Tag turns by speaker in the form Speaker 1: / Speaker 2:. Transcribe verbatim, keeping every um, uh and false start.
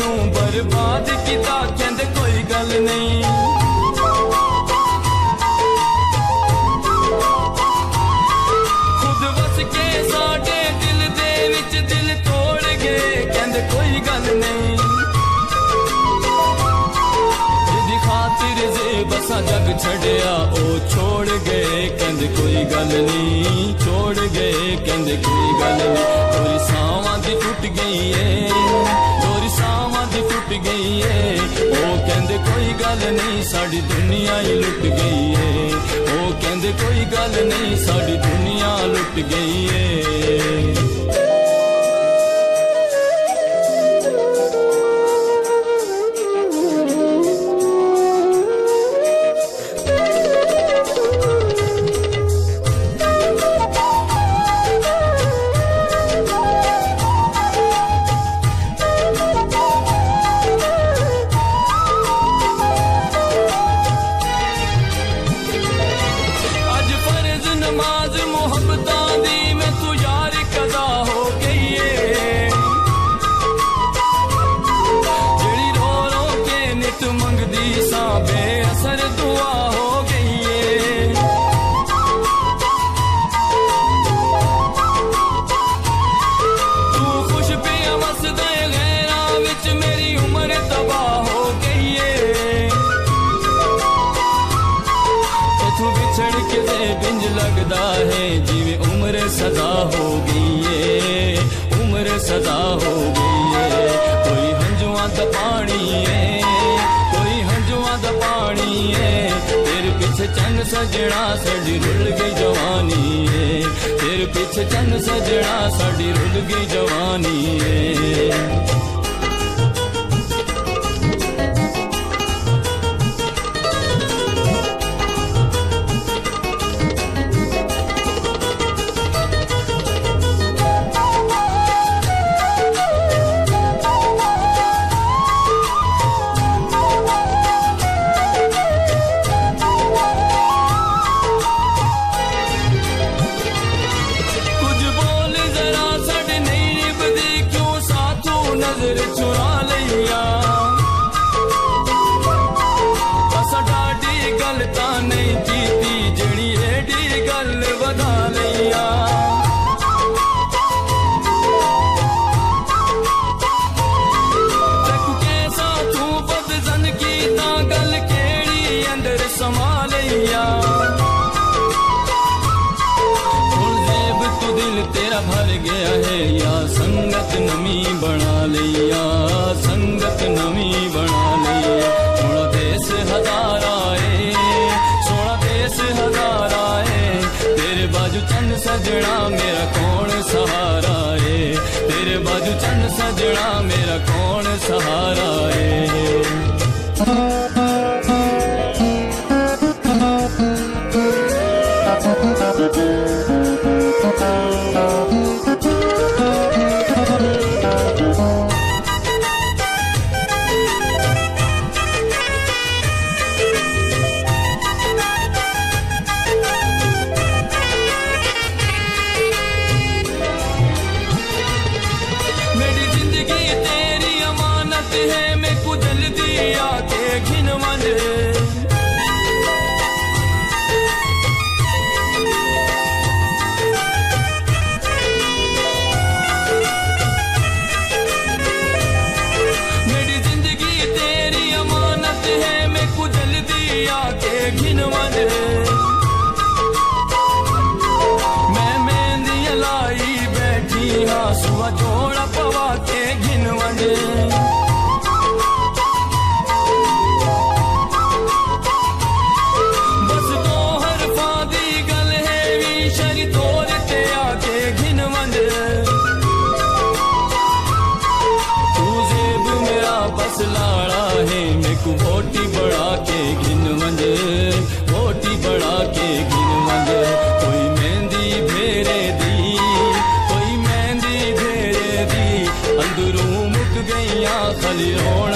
Speaker 1: मैनू बर्बाद किता कहंदे कोई गल नहीं। खुद वस के साडे दिल दे विच दिल तोड़ गए कहंदे कोई गल नहीं। जिदी खातिर जे बसा जग छड़िया ओ छोड़ गए कहंदे कोई गल नहीं। छोड़ गए कहंदे कोई गल नहीं। तोरी सावां दी टुट गई है, तोरी सावां दी टुट गई है। ओ कहंदे कोई गल नहीं साडी दुनिया ही लुट गई है। ओ कहंदे कोई गल नहीं साडी दुनिया लुट गई है। नमाज मोहब्बतां दी मैं तू यार कदा हो गई है। जेड़ी रो रो के नित मंगदी सा बेअसर दुआ हो गई है। तू खुश पे वसदा गैरा विच मेरी उम्र तबाह हो गई है। तू बिछड़ के दे बिंज लगदा है जिवें उम्र सदा हो गई है। उम्र सदा हो गई है। कोई हंजुआं दा पानी है, कोई हंजुआं दा पानी है। तेरे पीछे चंद सजना साडी रुल गई जवानी है। तेरे पीछे चंद सजना साडी रुल गई जवानी है। नजर चुरा लिया असा डाडी गल तां नहीं कीती जड़ी एडी गल वधा लिया। देखू कैसा तू बदजन कीता गल केड़ी अंदर समा लिया। दिल तेरा भर गया है या संगत नमी बना लिया। संगत नमी बना लिया। सोना देश हजारा है, सोना देश हजारा है। तेरे बाजू चंद सजना मेरा कौन सहारा है। तेरे बाजू चंद सजना मेरा कौन सहारा है। मेरी जिंदगी तेरी अमानत है, मैं को जल्दी आके घिन मंजे। मेरी जिंदगी तेरी अमानत है, मैं को जल्दी आके घिन मंजे। मैं मेहंदी लाई बैठी हाँ सुबह जोड़ा पवा के घिन मंजे। बस दो हरफा दी गल है वी शरी तोर ते आके घिन मंजे। तू जेब मेरा बस लाड़ा है, मैं को बोटी बढ़ा के घिन मंजे। बोटी बढ़ा के घिन मंजे। कोई मेहंदी भेरे दी, कोई मेहंदी भेरे दी। अंदरूं मुक गईयां खाली रोण